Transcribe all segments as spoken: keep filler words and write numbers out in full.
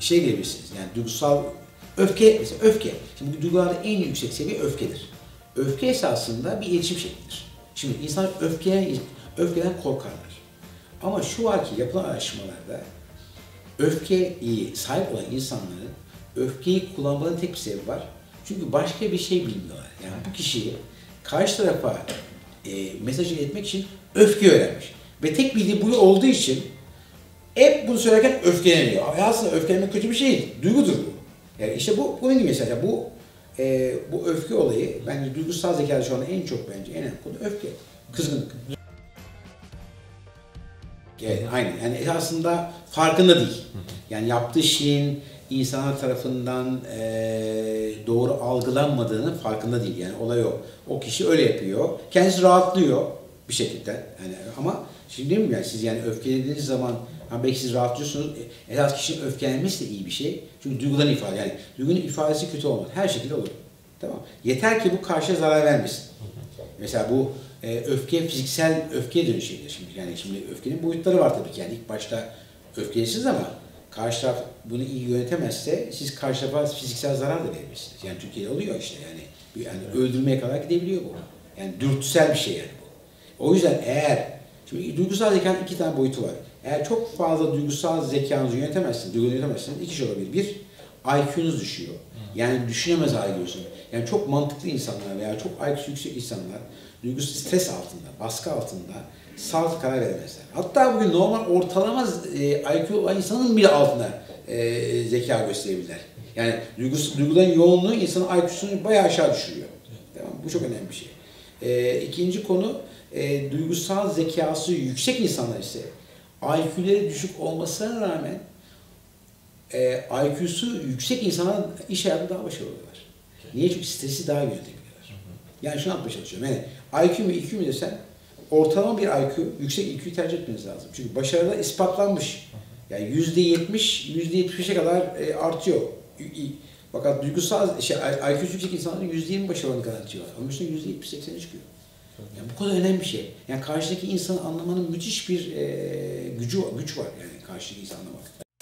şey gelebilirsiniz. Yani duygusal öfke, mesela öfke. Şimdi bu duygularda en yüksek seviye öfkedir. Öfke esasında bir iletişim şeklidir. Şimdi insan öfkeden, öfkeden korkarlar. Ama şu var ki yapılan araştırmalarda öfkeye sahip olan insanların öfkeyi kullanmanın tek bir sebebi var. Çünkü başka bir şey bilmiyorlar. Yani bu kişiyi karşı tarafa e, mesaj iletmek için öfke öğrenmiş. Ve tek bildiği bu olduğu için hep bunu söylerken öfkeleniyor. Aslında öfkelenmek kötü bir şey değil. Duygudur bu. Yani işte bu bunun gibi mesela bu e, bu öfke olayı bence duygusal zekada şu anda en çok bence en önemli konu öfke, kızgınlık. Yani, aynen. Yani aslında farkında değil. Yani yaptığı şeyin insanlar tarafından e, doğru algılanmadığının farkında değil. Yani olay o. O kişi öyle yapıyor. Kendisi rahatlıyor bir şekilde. Yani ama şimdi değil mi yani siz yani öfkelediğiniz zaman hani belki siz rahatlıyorsunuz. Esas kişinin öfkelenmesi de iyi bir şey. Çünkü duyguların ifade yani duygunun ifadesi kötü olmaz. Her şekilde olur. Tamam. Yeter ki bu karşıya zarar vermesin. Mesela bu e, öfke fiziksel öfkeye dönüşebilir şimdi. Yani şimdi öfkenin boyutları var tabii ki. Yani ilk başta öfkelisiniz ama karşı taraf bunu iyi yönetemezse siz karşı tarafa fiziksel zarar da verebilirsiniz. Yani Türkiye'de oluyor işte yani. Yani evet. Öldürmeye kadar gidebiliyor bu. Yani dürtüsel bir şey yani bu. O yüzden eğer şimdi duygusal zekanın iki tane boyutu var. Eğer çok fazla duygusal zekanızı yönetemezsiniz, duyguları yönetemezsiniz, iki şey olabilir. Bir, I Q'nuz düşüyor. Yani düşünemez hale geliyorsunuz. Yani çok mantıklı insanlar veya çok I Q'su yüksek insanlar duygusal stres altında, baskı altında sağlıklı karar veremezler. Hatta bugün normal ortalama e, I Q olan insanın bile altında e, zeka gösterebilirler. Yani duygus, duyguların yoğunluğu insanın I Q'sunu bayağı aşağı düşürüyor. Tamam, bu çok önemli bir şey. E, ikinci konu e, duygusal zekası yüksek insanlar ise I Q'leri düşük olmasına rağmen e, I Q'su yüksek insanlar iş hayatında daha başarılı oluyorlar. Niye? Çünkü stresi daha iyi yönetebiliyorlar. Yani şunu anlatmaya çalışıyorum. Yani I Q mu I Q mu desen ortalama bir I Q, yüksek I Q'yu tercih etmeniz lazım. Çünkü başarıda ispatlanmış. Yani yüzde yetmiş, yüzde yetmiş beşe kadar e, artıyor. Fakat duygusal, şey, I Q'su yüksek insanların yüzde yirmi başarılarını garantiyorlar. Ama üstüne yüzde yetmiş seksene çıkıyor. Yani bu kadar önemli bir şey. Yani karşıdaki insanı anlamanın müthiş bir e, gücü güç var yani karşıdaki insanı anlamak.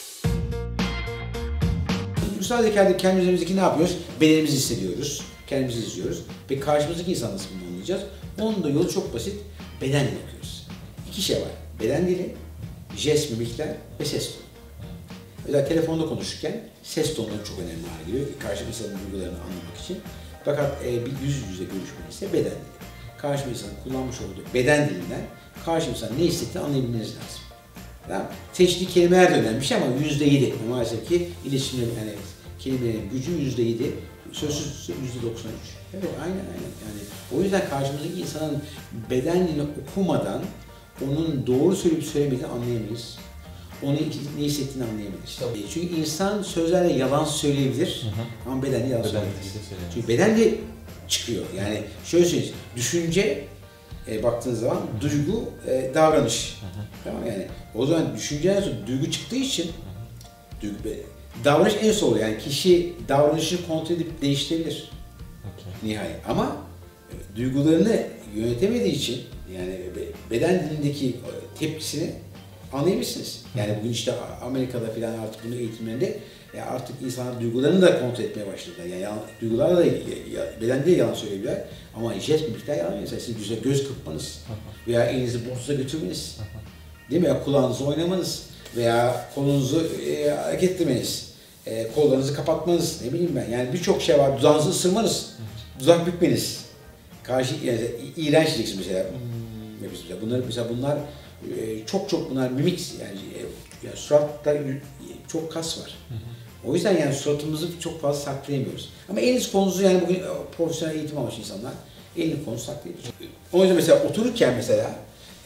Duygusal zekada kendi üzerimizdeki ne yapıyoruz? Bedenimizi hissediyoruz, kendimizi izliyoruz. Peki karşımızdaki insan nasıl bunu anlayacağız? Onun da yolu çok basit. Beden dili okuyoruz. İki şey var. Beden dili, jest, mimikler ve ses tonu. Özellikle telefonda konuşurken ses tonları çok önemli hale geliyor. Karşı insanın duygularını anlamak için. Fakat e, bir yüz yüze görüşme ise beden dili. Karşı insanın kullanmış olduğu beden dilinden karşı insanın ne hissettiğini anlayabilmeniz lazım. Tamam. Teşvik kelimeler de önemli bir şey ama yüzde yedi. Maalesef ki iletişimlerin yani kelimelerin gücü yüzde yedi, sözsüz yüzde doksan üç. Evet, aynen aynen. Yani o yüzden karşımızdaki insanın beden dilini okumadan onun doğru söyleyip söylemediğini anlayamayız. Onun ne hissettiğini anlayamayız. Tabii. Çünkü insan sözlerle yalan söyleyebilir, hı hı, ama bedenle yalan söylemez. Çünkü beden de çıkıyor. Yani şöyle söyleyeyim, düşünce e, baktığınız zaman duygu, e, davranış. Hı hı. Tamam yani. O zaman düşünceden sonra duygu çıktığı için, hı hı, duygu, davranış en son oluyor. Yani kişi davranışını kontrol edip değiştirebilir. Okay. Nihayet. Ama e, duygularını yönetemediği için yani beden dilindeki tepkisini anlayabilirsiniz. Yani bugün işte Amerika'da filan artık bunun eğitimlerinde artık insanlar duygularını da kontrol etmeye başladılar. Yani yalan, duygularla da bedende yalan söyleyebilirler ama jest mimikler yalan. Mesela siz güzel göz kırpmanız veya elinizi borsuza götürmeniz, değil mi? Ya kulağınızı oynamanız veya kolunuzu e, hareket ettirmeniz, e, kollarınızı kapatmanız, ne bileyim ben. Yani birçok şey var. Dudağınızı ısırmanız, dudak bükmeniz. Karşı yani iğrenç diyeceksin mesela. Hmm. Bunlar mesela bunlar çok çok bunlar mimik yani, yani suratta çok kas var. Hı hı. O yüzden yani suratımızı çok fazla saklayamıyoruz. Ama eliniz kolunuzu yani bugün profesyonel eğitim almış insanlar elini kolunu saklayabilir. O yüzden mesela otururken mesela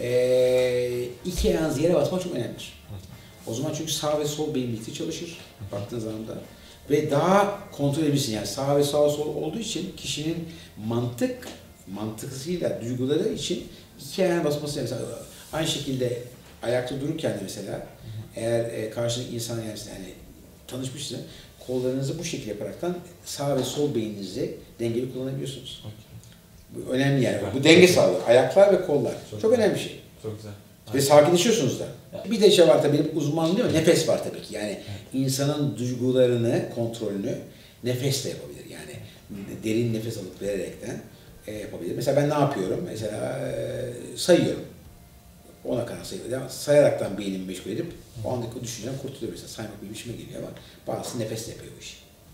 e, iki ayağınızı yere basmak çok önemlidir. O zaman çünkü sağ ve sol beyin birlikte çalışır baktığınız zaman da. Ve daha kontrol edebilirsin yani sağ ve sağ sol olduğu için kişinin mantık mantıksıyla duyguları için iki ayağına basması mesela aynı şekilde ayakta dururken de mesela, hı hı, eğer e, karşındaki insan yani, yani tanışmışsa kollarınızı bu şekilde yaparaktan sağ ve sol beyninizi dengeli kullanabiliyorsunuz. Okay. Bu önemli yani. Evet, bu denge sağlıyor. Ayaklar ve kollar. Çok, çok önemli bir şey. Çok güzel. Ve sakinleşiyorsunuz da. Bir de şey var tabii, benim uzmanlığım değil mi? Nefes var tabii ki. Yani insanın duygularını, kontrolünü nefesle yapabilir. Yani derin nefes alıp vererekten e, yapabilir. Mesela ben ne yapıyorum? Mesela e, sayıyorum. Ona kadar sayıyorum. Yani sayaraktan beynimi meşgul edip o andaki o düşünceden kurtuluyor mesela. Saymak benim işime geliyor ama bazısı nefesle yapıyor bu işi.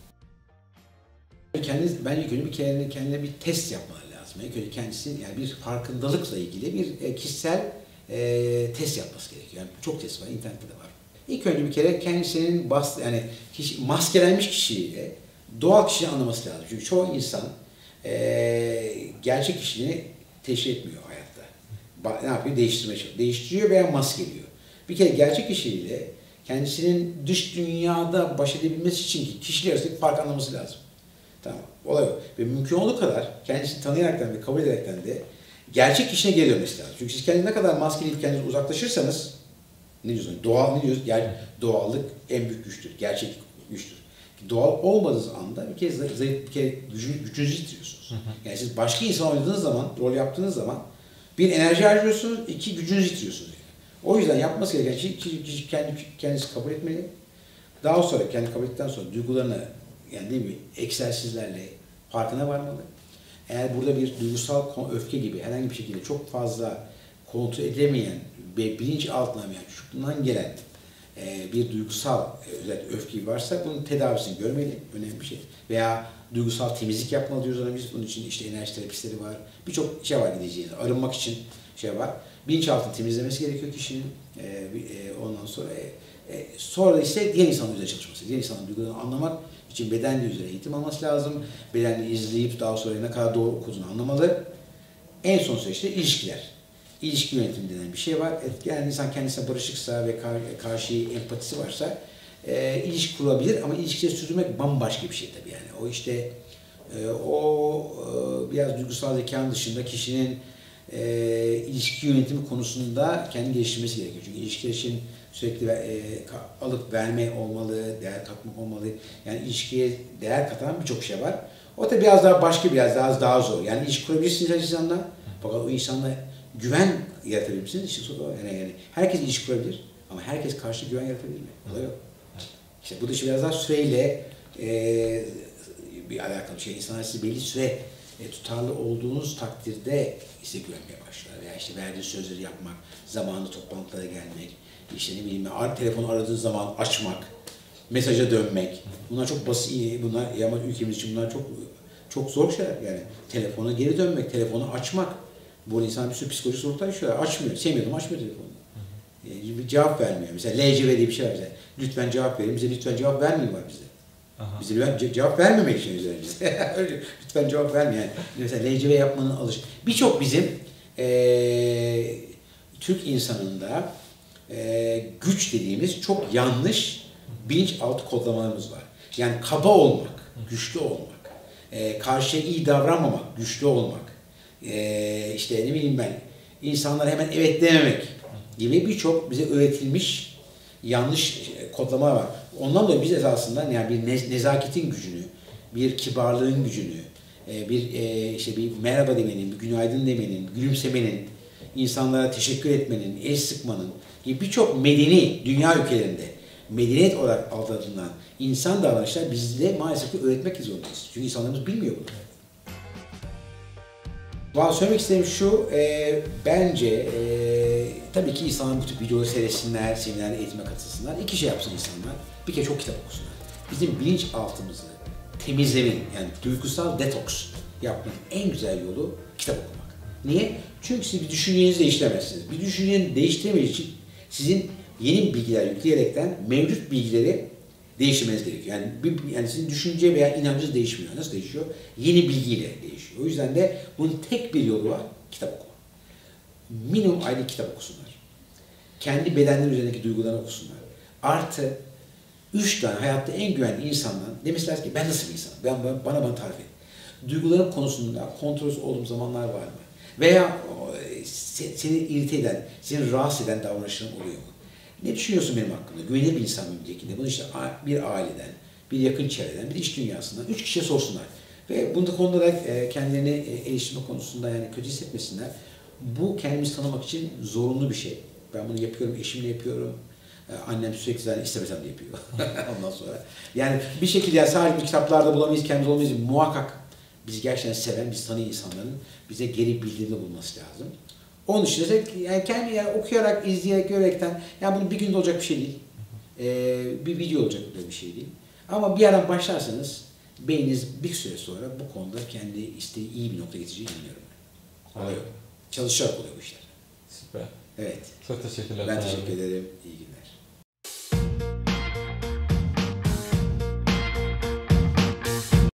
Kendiniz, bence ilk önce bir kendine, kendine bir test yapmaları lazım. İlk önce kendisi, yani bir farkındalıkla ilgili bir e, kişisel e, test yapması gerekiyor. Yani çok test var, internette de var. İlk önce bir kere kendisinin bas, yani kişi, maskelenmiş kişiyle doğal kişiyi anlaması lazım. Çünkü çoğu insan e, gerçek kişiliğini teşhir etmiyor hayatta. Ba, ne yapıyor? Değiştirmeye çalışıyor. Değiştiriyor veya maskeliyor. Bir kere gerçek kişiliğiyle kendisinin dış dünyada baş edebilmesi için kişiliği arasındaki fark anlaması lazım. Tamam, olay o. Ve mümkün olduğu kadar kendisini tanıyaraktan ve kabul ederekten de gerçek kişine geri dönmesi lazım. Çünkü siz kendiniz ne kadar maskeleyip kendiniz uzaklaşırsanız, ne diyorsunuz? Doğal, ne diyoruz? Yani doğallık en büyük güçtür, gerçeklik güçtür. Doğal olmadığınız anda bir kez zayıf, bir kere gücünüzü, gücünüzü yitiriyorsunuz. Yani siz başka insan oynadığınız zaman, rol yaptığınız zaman bir enerji harcıyorsunuz, iki gücünüzü yitiriyorsunuz. Yani. O yüzden yapması gereken şey kişi kendi, kendisi kabul etmeli. Daha sonra kendi kabul ettikten sonra duygularını, yani değil mi, egzersizlerle farkına varmalı. Eğer burada bir duygusal öfke gibi herhangi bir şekilde çok fazla kontrol edemeyen ve bilinç altına, yani çocukluğundan gelen e, bir duygusal e, özellikle öfke varsa bunun tedavisini görmeli, önemli bir şey. Veya duygusal temizlik yapmalı diyoruz ona biz. Bunun için işte enerji terapistleri var. Birçok şey var gideceğiz. Arınmak için şey var. Bilinçaltını temizlemesi gerekiyor kişinin. E, e, ondan sonra e, e, sonra ise diğer insanın üzerine çalışması. Diğer insanın duygularını anlamak için bedenli üzerine eğitim alması lazım. Bedenli izleyip daha sonra ne kadar doğru okuduğunu anlamalı. En son süreçte ilişkiler. İlişki yönetimi denen bir şey var. Yani insan kendisine barışıksa ve karşı empatisi varsa e, ilişki kurabilir ama ilişkiyi sürdürmek bambaşka bir şey tabii yani. O işte e, o e, biraz duygusal zekanın dışında kişinin e, ilişki yönetimi konusunda kendi geliştirmesi gerekiyor. Çünkü ilişkiler için sürekli e, alıp verme olmalı, değer katmak olmalı. Yani ilişkiye değer katan birçok şey var. O da biraz daha başka, biraz daha daha zor. Yani ilişki kurabilirsiniz insanla, fakat o insanla güven yaratabilir misiniz? İşte yani, yani herkes ilişki kurabilir ama herkes karşı güven yaratabilir mi? O da yok. İşte bu da işte biraz daha süreyle e, bir alakalı şey. İnsanlar sizi belli süre e, tutarlı olduğunuz takdirde size güvenmeye başlar. Veya işte verdiği sözleri yapmak, zamanında toplantılara gelmek, işte ne bileyim ar telefonu aradığı zaman açmak, mesaja dönmek. Bunlar çok basit, bunlar ama ülkemiz için bunlar çok çok zor şeyler yani. Telefona geri dönmek, telefonu açmak. Bu insan bir sürü psikolojik sorunlar yaşıyor. Açmıyor, sevmiyordum, açmıyor telefonu. E, bir cevap vermiyor. Mesela L C V diye bir şey var bize. Lütfen cevap verin, bize lütfen cevap vermeyin var bize. Aha. Bize cevap vermemek için üzerimize. Lütfen cevap vermeyin. Yani mesela L C V yapmanın alış. Birçok bizim e, Türk insanında e, güç dediğimiz çok yanlış bilinçaltı kodlamalarımız var. Yani kaba olmak, güçlü olmak, e, karşıya iyi davranmamak, güçlü olmak, e, işte ne bileyim ben, insanlara hemen evet dememek gibi birçok bize öğretilmiş yanlış kodlamalar var. Ondan dolayı biz esasında yani bir nezaketin gücünü, bir kibarlığın gücünü, bir işte bir merhaba demenin, bir günaydın demenin, gülümsemenin, insanlara teşekkür etmenin, el sıkmanın gibi birçok medeni dünya ülkelerinde medeniyet olarak algılanan insan davranışlar bizde maalesef ki öğretmek zorundayız. Çünkü insanlarımız bilmiyor bunu. Valla söylemek istediğim şu, e, bence e, tabii ki insanlar bu tip videoları seyretsinler, seminerlere, eğitime katılsınlar. İki şey yapsın insanlar. Bir kere çok kitap okusunlar. Bizim bilinçaltımızı temizlemenin, yani duygusal detoks yapmanın en güzel yolu kitap okumak. Niye? Çünkü siz bir düşüncenizi değiştiremezsiniz. Bir düşünceni değiştiremediği için sizin yeni bilgiler yükleyerekten mevcut bilgileri değiştirmeniz gerekiyor. Yani, bir, yani sizin düşünce veya inancınız değişmiyor. Nasıl değişiyor? Yeni bilgiyle değişiyor. O yüzden de bunun tek bir yolu var, kitap okumak. Minimum ayda kitap okusunlar. Kendi bedenleri üzerindeki duygularını okusunlar. Artı, üç tane hayatta en güvenli insandan demesi ki ben nasıl bir insanım? Ben, bana bana tarif et. Duyguların konusunda kontrolsüz olduğum zamanlar var mı? Veya seni irite eden, seni rahatsız eden davranışların oluyor mu? Ne düşünüyorsun benim hakkında? Güvenilir bir insan mıyım diyekinde. Bunu işte bir aileden, bir yakın çevreden, bir iş dünyasından üç kişiye sorsunlar. Ve bunda konuda da kendilerini eleştirme konusunda yani kötü hissetmesinler. Bu kendimizi tanımak için zorunlu bir şey. Ben bunu yapıyorum, eşimle yapıyorum. Annem sürekli zaten istemesem de yapıyor. Ondan sonra. Yani bir şekilde yani sadece bir kitaplarda bulamayız, kendimiz olamayız. Muhakkak bizi gerçekten seven, bizi tanıyan insanların bize geri bildirimde bulması lazım. Onun için de yani kendi yani okuyarak, izleyerek, görerekten, yani bunu bir günde olacak bir şey değil. Ee, bir video olacak bir şey değil. Ama bir yerden başlarsanız beyniniz bir süre sonra bu konuda kendi isteği iyi bir noktaya getireceğini inanıyorum. Oluyor. Çalışarak oluyor bu işler. Süper. Evet. Çok teşekkürler. Ben teşekkür ederim. İyi günler.